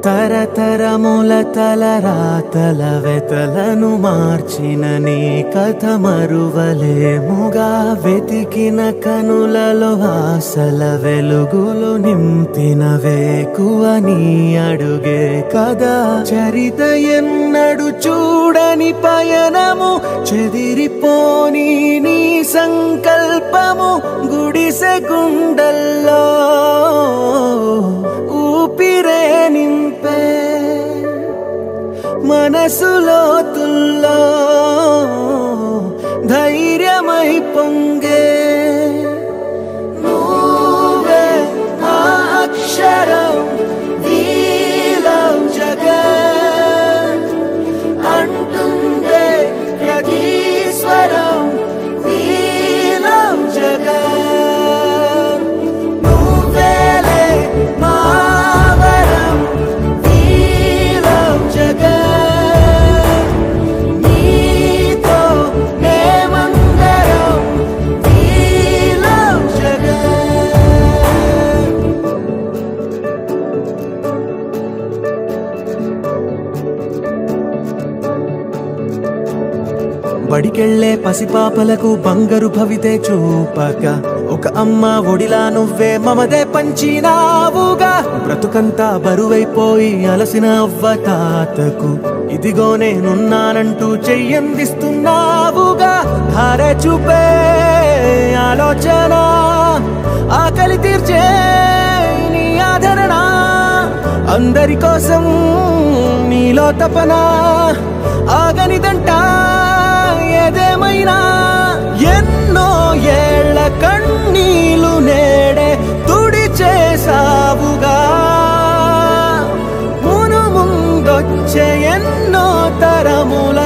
తరతరముల తలరాతల వెతలను మార్చిన నీ కథ మరువలేముగా వెతికిన కనులలో ఆశల వెలుగులు నింపిన వేకువ నీ అడుగే కదా చరిత ఎన్నడు చూడని పయనము చెదిరిపోని నీ సంకల్పము గుడిసె గుండెల్లో ఊపిరే నింపే మనసులో తుల్లో ధైర్యమై పొంగే నువ్వే ఆ అక్షరం వీలం జగత్ అంటుందే ప్రతి స్వరం వీలం జగత్ నువ్వేలే మావరం వీలం జగత్ నీతో మేమందరం వీలం జగత్ బడికెళ్లే పసిపాపలకు బంగారు భవితే చూపక ఒక అమ్మ ఒడిలా నువ్వే మమదే పంచినావుగా బ్రతుకంతా బరువైపోయి అలసిన అవ్వ తాతకు ఇదిగో నేనున్నానంటూ చెయ్యందిస్తున్నావుగా ధారే చూపే ఆలోచన ఆకలి తీర్చే నీ ఆదరణ అందరి కోసం నీలో తపన ఆగనిదంట ఏదేమైనా ఎన్నో ఏళ్ల కన్నీలు నేడే తుడి చేసావుగా మును ముందొచ్చే ఎన్నో తరముల